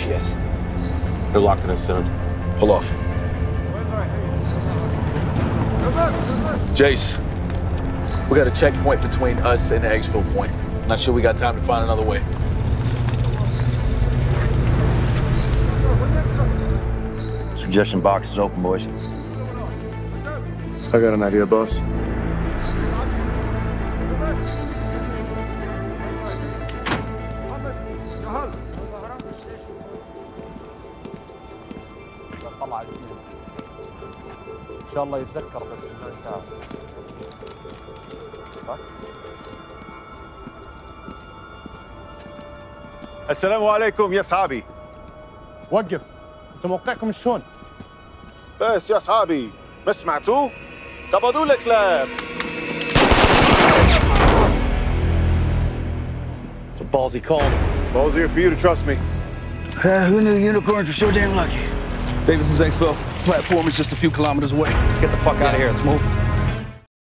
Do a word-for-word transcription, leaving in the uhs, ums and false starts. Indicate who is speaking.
Speaker 1: Shit. They're locking us in. Pull off.
Speaker 2: Jace, we got a checkpoint between us and the exfil point. Not sure we got time to find another way.
Speaker 3: Suggestion box is open, boys.
Speaker 4: I got an idea, boss.
Speaker 5: ان شاء الله يتذكر بس انه يتعب صح؟
Speaker 4: السلام عليكم يا صحابي.
Speaker 5: وقف، انتم موقعكم شلون؟
Speaker 4: بس يا صحابي ما سمعتوا؟ قبضوا الكلاب.
Speaker 3: It's a ballsy call.
Speaker 4: Ballsier for you to trust me.
Speaker 3: Uh, who knew unicorns were so damn lucky?
Speaker 2: Davis's exfil platform is just a few kilometers away.
Speaker 3: Let's get the fuck out of here. Let's move.